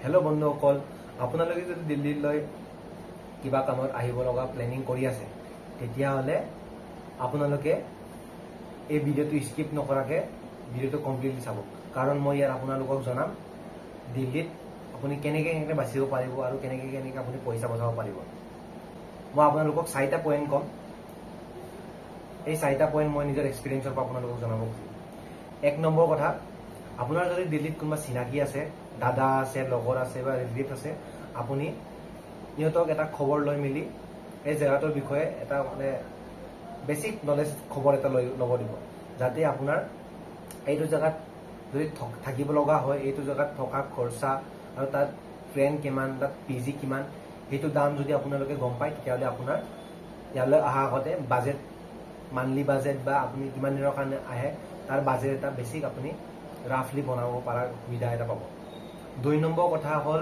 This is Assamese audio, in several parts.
हेलो बंधुসকল আপোনালোকে যদি দিল্লীলৈ কিবা কামত আহিব লগা প্লেনিং কৰি আছে তেতিয়া হলে আপোনালোকে এই ভিডিওটো স্কিপ নকৰাকে ভিডিওটো কমপ্লিটলি চাব কাৰণ মই ইয়াৰ আপোনালোকক জনাম দিল্লীত আপুনি কেনেকৈ বাচিব পাৰিব আৰু কেনেকৈ আপুনি পইচা বচাব পাৰিব মই আপোনালোকক 4টা পইণ্ট কম এই 4টা পইণ্ট মই নিজৰ এক্সপেৰিয়েন্সৰ পৰা আপোনালোকক জনাব খুজিম 1 নম্বৰ কথা আপোনাৰ যদি দিল্লীত কোনোবা চিনাকি আছে দাদা আছে লগৰ আছে বা ৰিলেটিভ আছে আপুনি ইহঁতক এটা খবৰ লৈ মিলি এই জায়গাটোৰ বিষয়ে এটা মানে বেসিক নলেজ খবৰ এটা ল'ব দিব যাতে আপোনাৰ এইটো জায়গাত যদি থাকিব লগা হয় এইটো জায়গাত থকা খৰচা আৰু তাত ট্ৰেইন কিমান তাত পিজি কিমান এইটো দাম যদি আপোনালোকে গম পায় তেতিয়াহলে আপোনাৰ ইয়ালৈ অহা আগতে বাজেট মান্থলি বাজেট বা আপুনি কিমান দিনৰ কাৰণে আহে তাৰ বাজেট এটা বেসিক আপুনি ৰাফলি বনাব পৰা সুবিধা এটা পাব 2 নম্বৰ কথা হল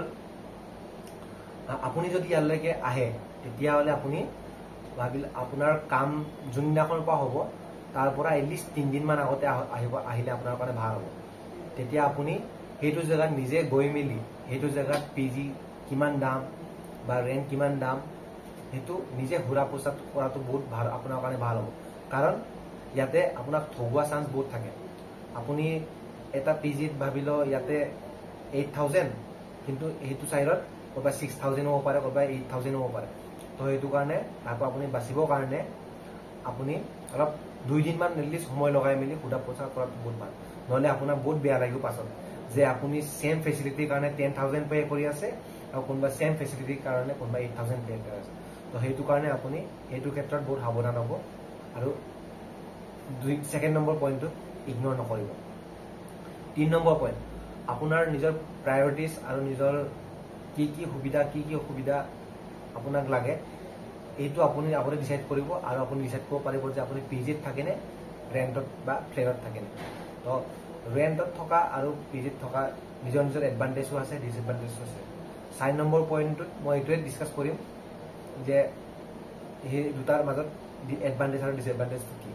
আপুনি যদি ইয়ালৈকে আহে তেতিয়াহলে আপুনি ভাবিল আপোনাৰ কাম জুনিয়াখনৰ পৰা হ'ব তাৰ পৰা এটলিষ্ট 3 দিন মান আগতে আহিলে আপোনাৰ কাৰণে ভাল হ'ব তেতিয়া আপুনি হেতু জায়গা নিজে গৈ মিলি হেতু জায়গাত পিজি কিমান দাম বা ৰেন্ট কিমান দাম হেতু নিজে ঘুৰা পোছাত কৰাটো বহুত ভাল আপোনাৰ কাৰণে ভাল হ'ব কাৰণ ইয়াতে আপোনাক ঠগুৱা চান্স বহুত থাকে আপুনি এটা পিজিত ভাবিলো ইয়াতে 8000 কিন্তু হেতু সাইডত কবা 6000 হ'ব পাৰে কবা 8000 হ'ব পাৰে তো হেতু কাৰণে তাকো আপুনি বাচিব কাৰণে আপুনি অলপ 2 দিন মান নিলি সময় লগাই মিলি খুদা পোছা কৰাটো বহুত ভাল নহলে আপোনাৰ বহুত বেয়া লাগিব পাছত যে আপুনি সেম ফেসিলিটি কাৰণে 10000 পে কৰি আছে আৰু কোনবা সেম ফেসিলিটি কাৰণে কোনবা 8000 পে কৰি আছে তো হেতু কাৰণে আপুনি হেতু ক্ষেত্ৰত বহুত সাৱধান হ'ব আৰু 2nd নম্বৰ পইণ্টটো ইগনোৰ নকৰিব 3 নম্বৰ পইণ্ট আপোনাৰ নিজৰ প্ৰায়োৰিটিজ আৰু নিজৰ কি সুবিধা কি অসুবিধা আপোনাক লাগে এইটো আপুনি আগতে ডিসাইড কৰিব আৰু আপুনি ডিসাইড কৰিব পাৰিব যে আপুনি পিজিত থাকেনে ৰেন্টত বা ফ্লেটত থাকেনে তো ৰেন্টত থকা আৰু পিজিত থকা নিজৰ এডভান্টেজো আছে ডিসএডভান্টেজো আছে 4 নম্বৰ পইণ্টত মই এইটোৱে ডিসকাস কৰিম যে এই দুটাৰ মাজত এডভান্টেজ আৰু ডিসএডভান্টেজ কি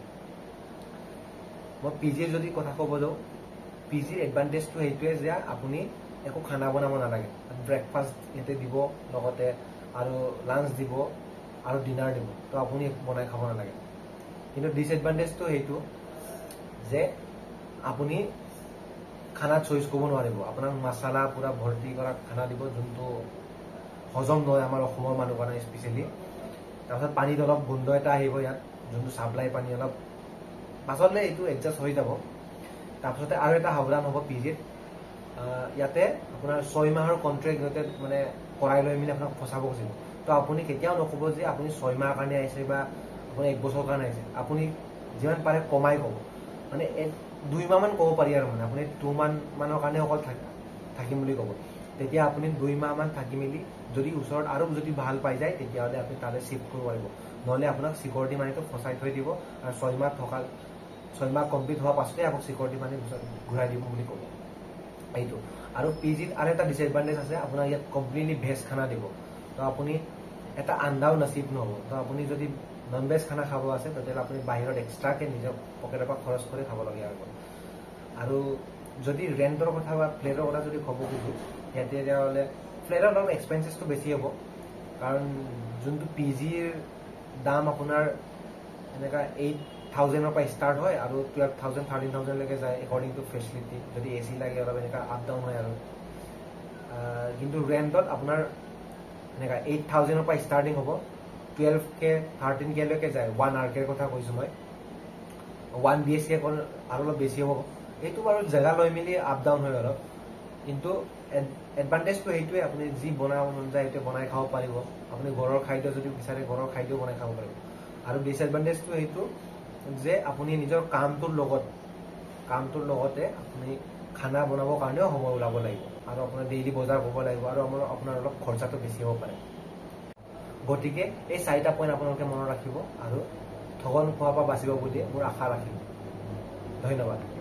মই পিজিৰ যদি কথা ক'ব যাওঁ পিজিৰ এডভান্টেজটো এইটোৱে যে আপুনি একো খানা বনাব নালাগে ব্ৰেকফাষ্ট এতে দিব লগতে আৰু লাঞ্চ দিব আৰু ডিনাৰ দিব তো আপুনি বনাই খাব নালাগে কিন্তু ডিসএডভান্টেজটো এইটো যে আপুনি খানা চইচ কৰিব নোৱাৰিব আপোনাক মছলা পুৰা ভৰ্তি কৰা খানা দিব যোনটো হজম নহয় আমাৰ অসমৰ মানুহ কাৰণে স্পেশালি তাৰপিছত পানীত অলপ গোন্ধ এটা আহিব ইয়াত যোনটো সাপ্লাই পানী অলপ পাছলে এইটো এডজাষ্ট হৈ যাব তাৰপিছতে আৰু এটা সাৱধান হ'ব পিজিত ইয়াতে আপোনাৰ 6 মাহৰ কন্ট্ৰাক্ট মানে কৰাই লৈ মিলি আপোনাক ফসাব খুজিব তো আপুনি কেতিয়াও নকব যে আপুনি 6 মাহৰ কাৰণে আহিছে বা আপুনি 1 বছৰৰ কাৰণে আহিছে আপুনি যিমান পাৰে কমাই ক'ব মানে 2 মাহ মান ক'ব পাৰি আৰু মানে আপুনি 2 মানৰ কাৰণে অকল থাকিম বুলি ক'ব তেতিয়া আপুনি 2 মাহ মান থাকি মিলি যদি ওচৰত আৰু যদি ভাল পাই যায় তেতিয়াহলে আপুনি তালে শিফট কৰিব পাৰিব নহলে আপোনাক সিকিউৰিটি মানিটো ফসাই থৈ দিব আৰু 6 মাহ থকা 6 মাহ কমপ্লিট হোৱা পাছতে আপোনাক সিকিউৰিটি মানি ঘূৰাই দিব বুলি ক'ব এইটো আৰু পিজিত আৰু এটা ডিসএডভান্টেজ আছে আপোনাৰ ইয়াত কমপ্লিটলি ভেজ খানা দিব তো আপুনি এটা আন্দাও নসিব নহব তো আপুনি যদি নন ভেজ খানা খাব আছে তেতিয়াহলে আপুনি বাহিৰত এক্সট্ৰাকে নিজৰ পকেটৰ পৰা খৰচ কৰি খাব লগা হ'ব আৰু যদি ৰেন্টৰ কথা বা ফ্লেটৰ কথা যদি ক'ব খুজো ইয়াতে তেতিয়াহলে ফ্লেটৰ অলপ এক্সপেন্সেছটো বেছি হ'ব কাৰণ যোনটো পিজিৰ দাম আপোনাৰ এনেকা 8000 পৰা ষ্টাৰ্ট হয় আৰু 12000 13000 লৈকে যায় একৰ্ডিং টু ফেসিলিটি যদি এসি লাগে অলপ এনেকা আপ ডাউন হয় আৰু কিন্তু ৰেন্টত আপোনাৰ এনেকা 8000 পৰা ষ্টাৰ্টিং হ'ব 12k 13k লৈকে যায় 1 RK কথা কৈছো মই 1 BHK আৰু অলপ বেছি হ'ব এইটো বাৰু জায়গা লৈ মিলি আপ ডাউন হয় অলপ কিন্তু এডভান্টেজটো এইটোৱে আপুনি যি বনাব মন যায় এইটো বনাই খাব পাৰিব আপুনি ঘৰৰ খাদ্য যদি বিচাৰে ঘৰৰ খাদ্য বনাই খাব পাৰিব আৰু ডিসএডভান্টেজটো এইটো যে আপুনি নিজৰ কামটোৰ লগতে আপুনি খানা বনাবৰ কাৰণেও সময় ওলাব লাগিব আৰু আপোনাৰ ডেইলি বজাৰ কৰিব লাগিব আৰু আপোনাৰ অলপ খৰচাটো বেছি হ'ব পাৰে গতিকে এই 4টা পইণ্ট আপোনালোকে মনত ৰাখিব আৰু ঠগন খোৱাৰ পৰা বাচিব বুলি মোৰ আশা ৰাখিম ধন্যবাদ